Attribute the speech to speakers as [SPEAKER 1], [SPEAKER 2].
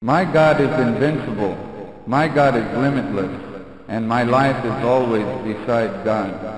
[SPEAKER 1] My God is invincible. My God is limitless. And my life is always beside God.